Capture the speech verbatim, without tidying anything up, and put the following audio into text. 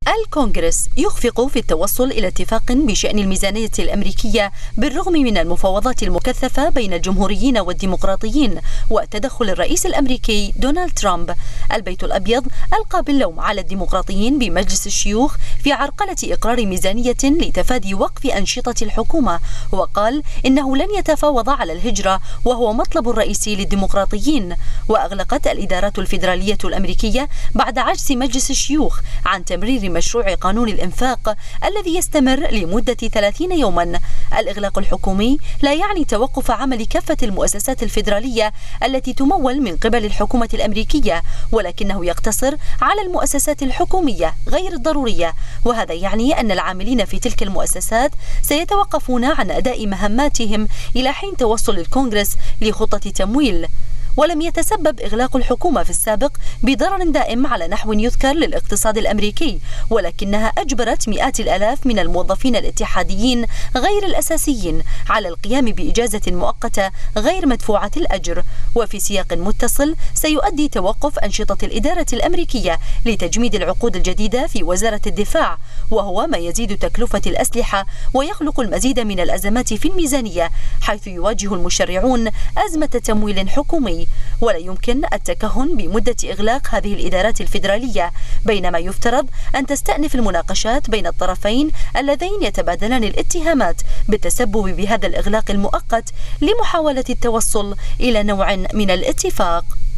الكونغرس يخفق في التوصل إلى اتفاق بشأن الميزانية الأمريكية بالرغم من المفاوضات المكثفة بين الجمهوريين والديمقراطيين وتدخل الرئيس الأمريكي دونالد ترامب. البيت الأبيض ألقى باللوم على الديمقراطيين بمجلس الشيوخ في عرقلة إقرار ميزانية لتفادي وقف أنشطة الحكومة، وقال إنه لن يتفاوض على الهجرة وهو مطلب رئيسي للديمقراطيين. وأغلقت الإدارات الفيدرالية الأمريكية بعد عجز مجلس الشيوخ عن تمرير مشروع قانون الإنفاق الذي يستمر لمدة ثلاثين يوما. الإغلاق الحكومي لا يعني توقف عمل كافة المؤسسات الفيدرالية التي تمول من قبل الحكومة الأمريكية، ولكنه يقتصر على المؤسسات الحكومية غير الضرورية، وهذا يعني أن العاملين في تلك المؤسسات سيتوقفون عن أداء مهماتهم إلى حين توصل الكونغرس لخطة تمويل. ولم يتسبب إغلاق الحكومة في السابق بضرر دائم على نحو يذكر للاقتصاد الأمريكي، ولكنها أجبرت مئات الآلاف من الموظفين الاتحاديين غير الأساسيين على القيام بإجازة مؤقتة غير مدفوعة الأجر. وفي سياق متصل سيؤدي توقف أنشطة الإدارة الأمريكية لتجميد العقود الجديدة في وزارة الدفاع، وهو ما يزيد تكلفة الأسلحة ويخلق المزيد من الأزمات في الميزانية، حيث يواجه المشرعون أزمة تمويل حكومي. ولا يمكن التكهن بمدة إغلاق هذه الإدارات الفيدرالية، بينما يفترض أن تستأنف المناقشات بين الطرفين اللذين يتبادلان الاتهامات بالتسبب بهذا الإغلاق المؤقت لمحاولة التوصل إلى نوع من الاتفاق.